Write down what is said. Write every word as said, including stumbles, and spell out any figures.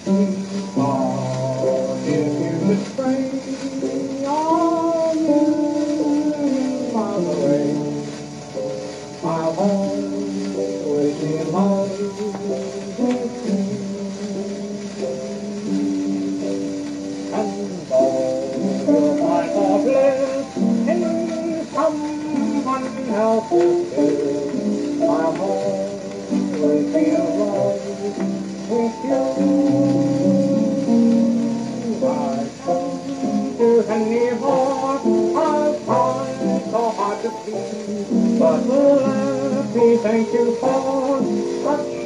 Oh, if you should stray a million miles away, I'll always be in love with you. And though you might not live in someone else's view, I'll always be in love with you. I come to any heart I've tried so hard to please, but let me thank you for such